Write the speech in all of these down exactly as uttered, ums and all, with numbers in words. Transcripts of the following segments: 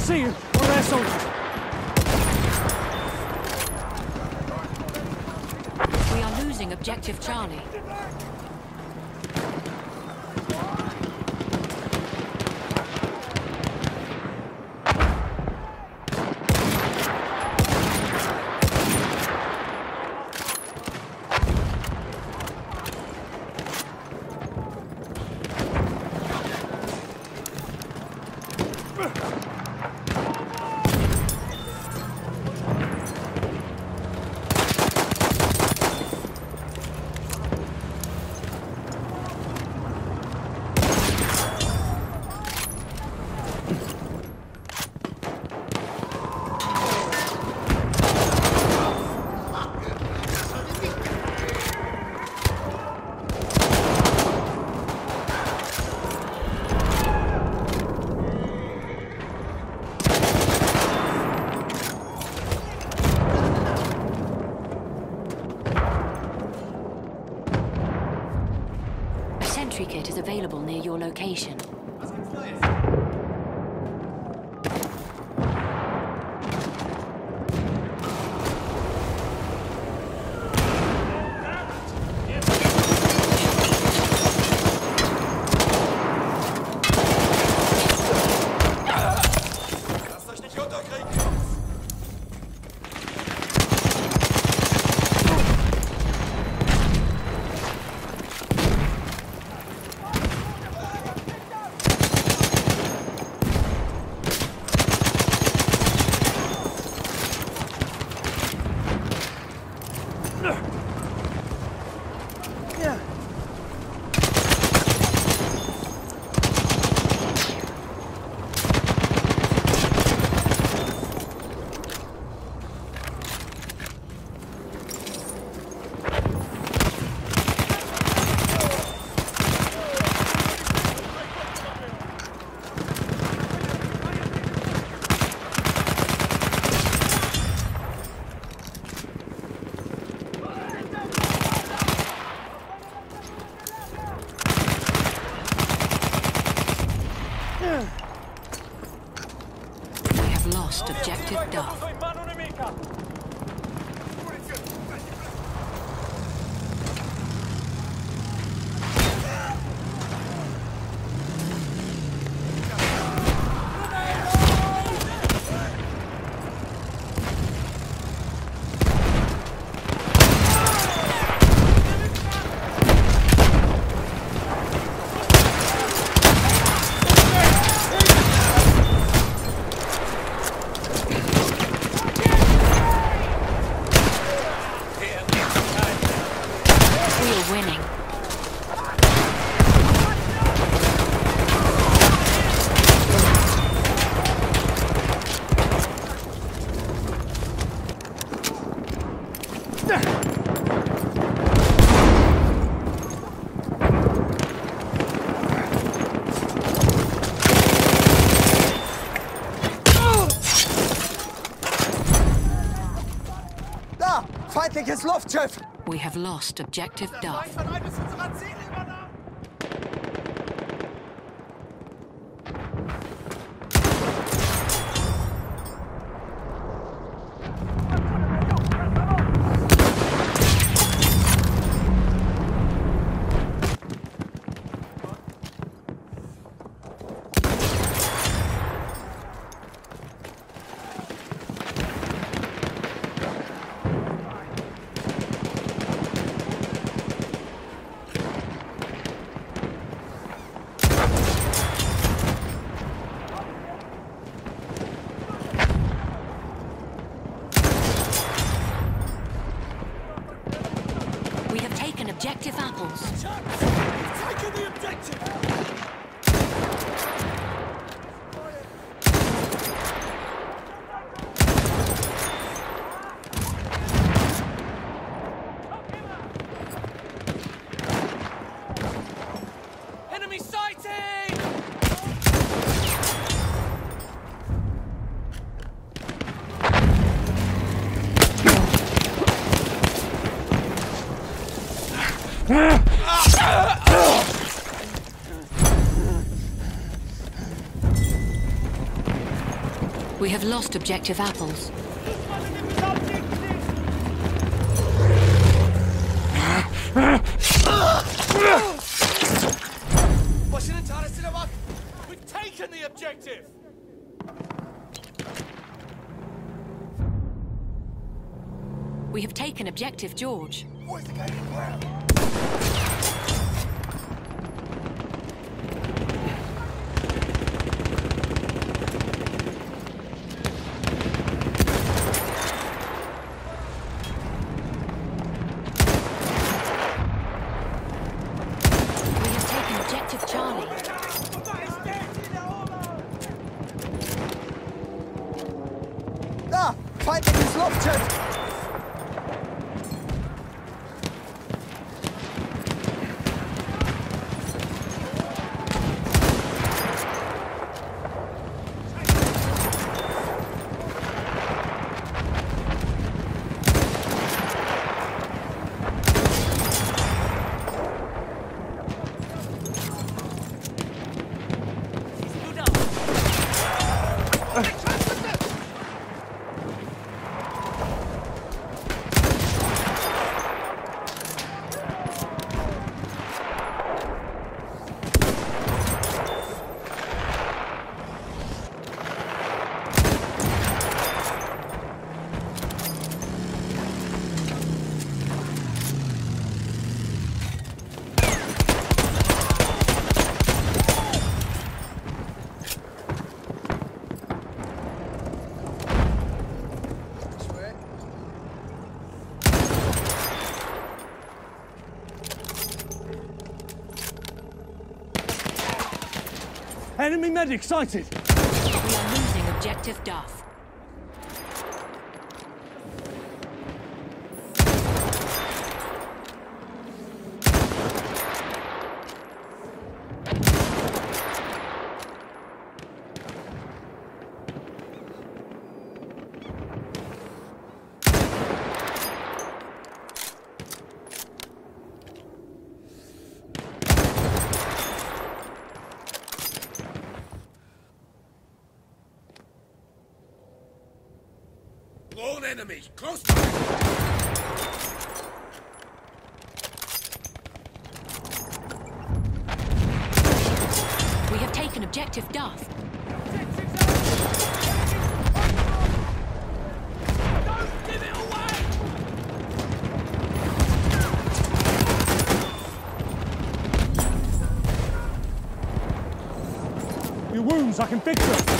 see you. One of their soldiers. We are losing objective Charlie. Sentry kit is available near your location. Lost objective Duff. Winning. Da! Feindliches Luftschiff! We have lost objective Duff. Objective apples. Taking the objective! Enemy sighting! We have lost objective apples. Başının çaresine bak. We've taken the objective. We have taken objective George. Where's the gaining ground? We have taken objective Charlie. Da! Feindliches Luftschiff! Enemy medic sighted! We are losing objective Duff. Lone enemy, close by! We have taken objective Duff. Don't give it away! Your wounds, I can fix them!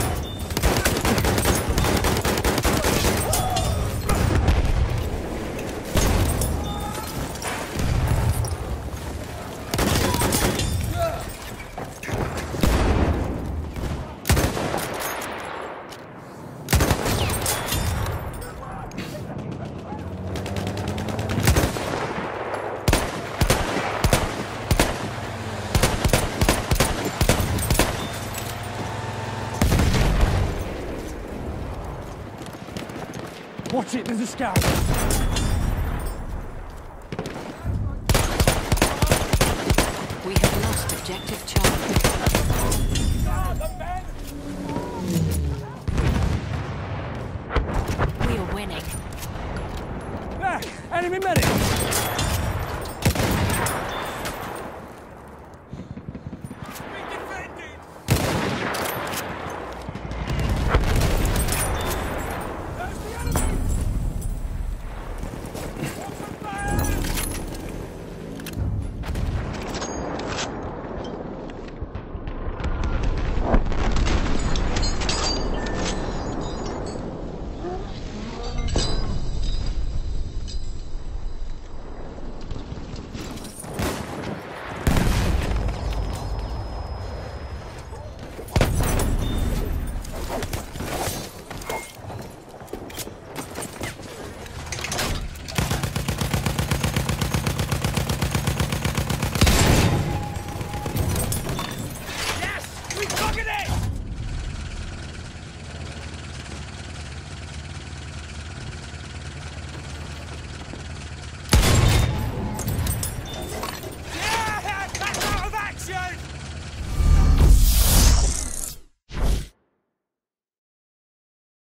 Watch it, there's a scout. We have lost objective Charlie. We are winning. Ah, enemy medic!